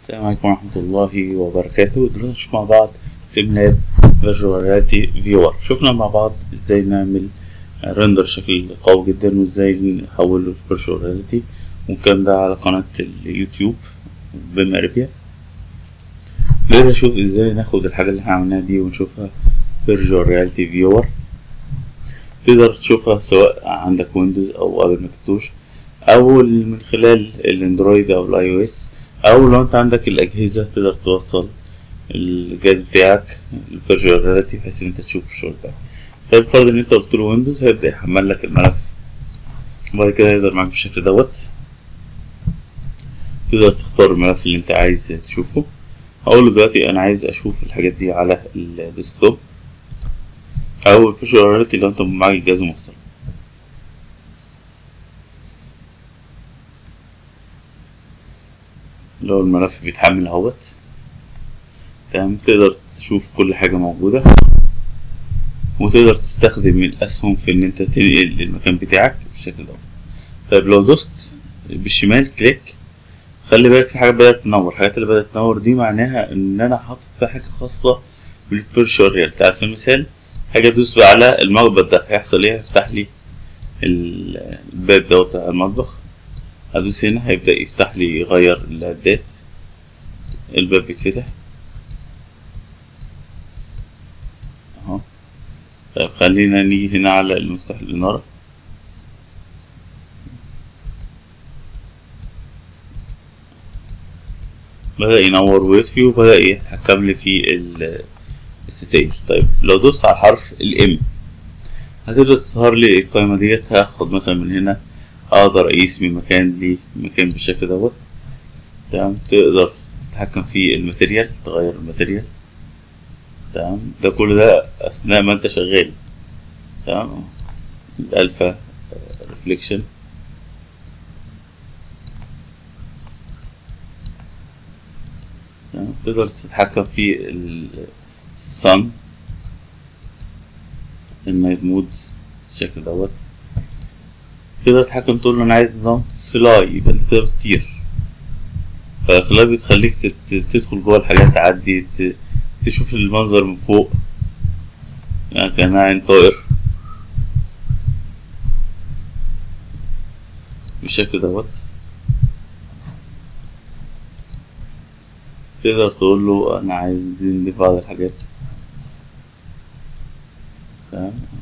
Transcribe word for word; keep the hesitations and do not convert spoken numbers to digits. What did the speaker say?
السلام عليكم ورحمة الله وبركاته. دلوقتي نشوف مع بعض سيم لاب فيرتشوال رياليتي فيور. شفنا مع بعض ازاي نعمل رندر شكل قوي جدا وازاي نحوله لفيرتشوال رياليتي، والكلام ده على قناة اليوتيوب بماربيا. دلوقتي نشوف ازاي ناخد الحاجة اللي احنا عملناها دي ونشوفها فيرتشوال رياليتي فيور. تقدر تشوفها سواء عندك ويندوز او ابل ماكنتوش او من خلال الاندرويد او الاي او اس، او لو انت عندك الاجهزه تقدر توصل الجهاز بتاعك الفيرتشوال رياليتي بحيث ان انت تشوف الشغل بتاعك. طيب فرض ان انت قلت له ويندوز، هيبدا يحمل لك الملف وبعد كده هيظهر معاك بالشكل دوت. تقدر تختار الملف اللي انت عايز تشوفه. هقول له دلوقتي انا عايز اشوف الحاجات دي على الديسكتوب او الفيرتشوال رياليتي لو انت معاك الجهاز موصل. لو الملف بيتحمل اهوت تمام، تقدر تشوف كل حاجة موجودة وتقدر تستخدم الأسهم في إن أنت تنقل المكان بتاعك بالشكل ده. طيب لو دوست بالشمال كليك، خلي بالك في حاجة بدأت تنور. الحاجات اللي بدأت تنور دي معناها إن أنا حاطط فيها حاجة خاصة بالفيرتشوال رياليتي. على سبيل المثال حاجة أدوس بقى على المخبط ده، هيحصل إيه؟ هيفتح لي الباب ده بتاع المطبخ. أدوس هنا هيبدأ يفتح لي يغير الإعدادات، الباب بيتفتح اهو. طيب خلينا نيجي هنا على المفتاح الإنارة، بدأ ينور ويطفي وبدأ يتحكم لي في الستايل. طيب لو دوست على حرف الام هتبدأ تظهر لي القائمة ديت. هاخد مثلا من هنا اقدر اقيس من مكان لمكان بالشكل دوت تمام. تقدر تتحكم في الماتيريال، تغير الماتيريال تمام. ده كل ده اثناء ما انت شغال تمام. الالفا ريفليكشن تمام. تقدر تتحكم في الصن النايت مود بالشكل دوت. تقدر تتحكم تقول له انا عايز نظام فلاي، يبقى انت كده بتطير. فالفلاي بتخليك تدخل جوه الحاجات، تعدي تشوف المنظر من فوق يعني كأنها عين طائر بالشكل دوت. تقدر تقول له انا عايز نضيف بعض الحاجات تمام.